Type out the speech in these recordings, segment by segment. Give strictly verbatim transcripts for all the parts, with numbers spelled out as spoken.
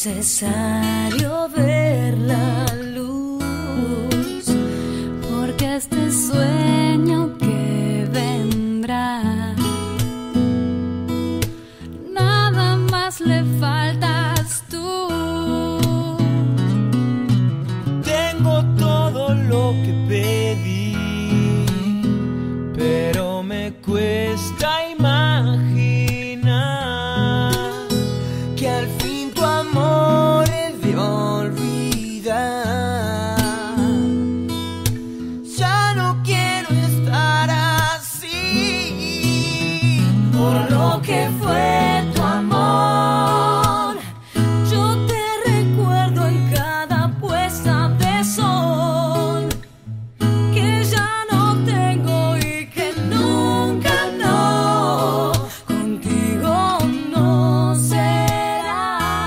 necesario ver la luz, porque este sueño que vendrá, nada más le faltas tú. Tengo todo lo que pedí, pero me cuesta imaginar que al fin tu amor es de olvidar. Ya no quiero estar así por lo que fue tu amor. Yo te recuerdo en cada puesta de sol, que ya no tengo y que nunca, no, contigo no será.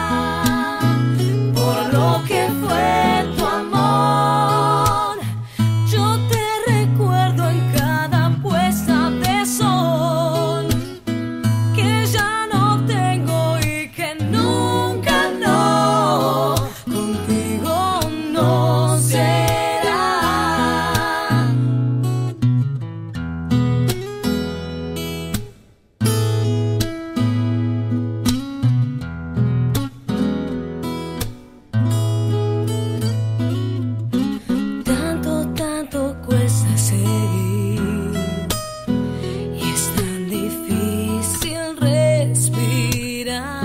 Por lo que fue tu amor, yo te recuerdo en cada puesta de sol, que ya no tengo y que nunca, no, contigo no será. Tanto, tanto cuesta seguir, y es tan difícil respirar.